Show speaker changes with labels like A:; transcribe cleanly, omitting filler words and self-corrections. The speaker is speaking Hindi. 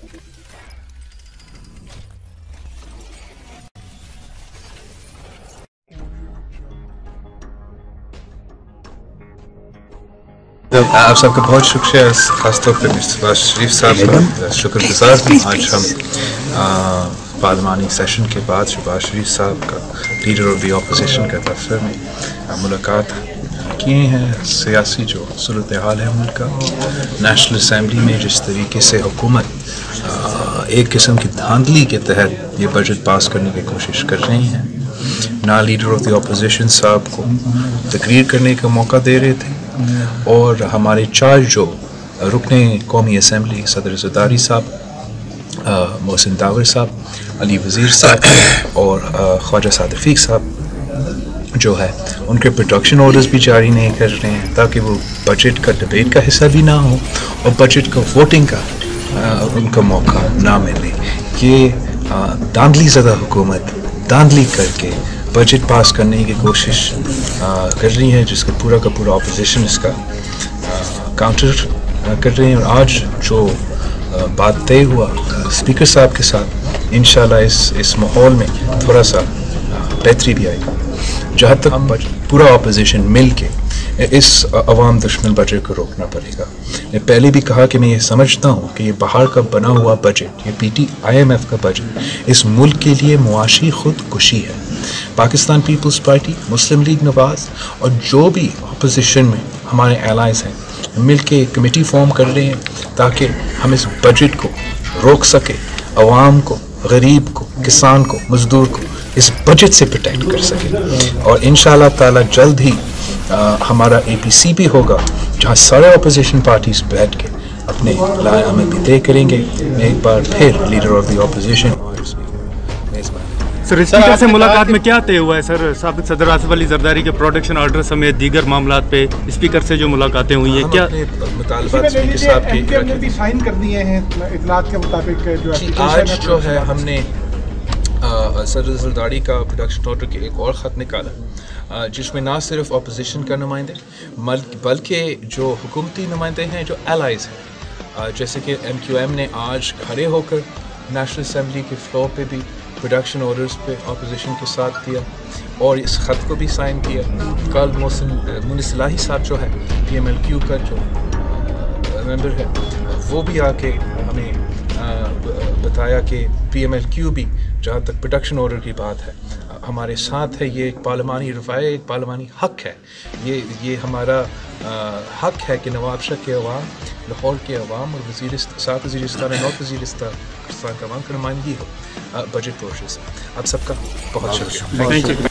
A: आप सबका बहुत शुक्रिया, खासतौर पर मिस्टर शरीफ साहब का शुक्रगुजार हूँ। आज हम पार्लिमानी सेशन के बाद शहबाज शरीफ साहब का लीडर ऑफ द अपोजिशन का दफ्तर में मुलाकात किए हैं। सियासी जो सूरत हाल है मुल्क का, नेशनल असम्बली में जिस तरीके से हुकूमत एक किस्म की धांधली के तहत ये बजट पास करने की कोशिश कर रही हैं, ना लीडर ऑफ द अपोजिशन साहब को तकरीर करने का मौका दे रहे थे, और हमारे चार जो रुकने कौमी असम्बली सदर ज़रदारी साहब, मोहसिन तावर साहब, अली वज़ीर साहब और ख्वाजा साद रफ़ीक साहब जो है, उनके प्रोडक्शन ऑर्डर्स भी जारी नहीं कर रहे हैं ताकि वो बजट का डिबेट का हिस्सा भी ना हो और बजट का वोटिंग का उनका मौका ना मिले। ये धांधली ज़दा हुकूमत धांधली करके बजट पास करने की कोशिश कर रही है, जिसका पूरा का पूरा अपोजिशन इसका काउंटर कर रहे हैं। और आज जो बात तय हुआ स्पीकर साहब के साथ, इंशाल्लाह इस माहौल में थोड़ा सा बेहतरी भी आएगी। जहाँ तक हम पूरा अपोजिशन मिल के इस अवाम दुश्मन बजट को रोकना पड़ेगा। मैंने पहले भी कहा कि मैं ये समझता हूँ कि ये बाहर का बना हुआ बजट, ये IMF का बजट इस मुल्क के लिए मुआशी खुदकुशी है। Pakistan Peoples Party, Muslim League Nawaz और जो भी अपोजिशन में हमारे एलाइज हैं मिल के एक कमेटी फॉर्म कर रहे हैं ताकि हम इस बजट को रोक सके, अवाम को, गरीब को, किसान को, मजदूर को इस बजट से प्रोटेक्ट कर सके। और इंशाअल्लाह ताला जल्द ही हमारा APC भी होगा, जहाँ सारे अपोजिशन पार्टीज बैठ के अपने लाए अमल भी तय करेंगे। मैं एक बार फिर leader of the opposition
B: sir, speaker से मुलाकात में क्या तय हुआ है सर? साबिक सदर आसिफ अली जरदारी के प्रोटेक्शन ऑर्डर समेत दीगर मामलात पे स्पीकर से जो मुलाकातें हुई हैं, क्या
A: मुतालबात स्पीकर साहब के
C: साइन कर दिए हैं इतलात के मुताबिक? जो
A: आज जो है हमने सदर जरदारी का प्रोटेक्शन ऑर्डर के एक और ख़त निकाला, जिसमें ना सिर्फ अपोजिशन का नुमाइंदे बल्कि जो हुकूमती नुमाइंदे हैं, जो एलाइज हैं, जैसे कि MQM ने आज खड़े होकर नेशनल असम्बली के फ्लोर पे भी प्रोडक्शन ऑर्डर्स पे अपोजिशन के साथ दिया और इस ख़त को भी साइन किया। कल मुनिसलाही साहब जो है PMLQ का जो मेंबर है, वो भी आके हमें बताया कि PMLQ भी, जहाँ तक प्रोडक्शन ऑर्डर की बात है, हमारे साथ है। ये एक पार्लिमानी रफ़ाया, एक पार्लिमानी हक़ है। ये हमारा हक़ है कि नवाबशाह के अवाम, लाहौर के अवाम और सात वज़ीरिस्तान और नौ वज़ीरिस्तान का अवाम की नुमाइंदगी हो बजट प्रोसेस। आप सबका बहुत शुक्रिया।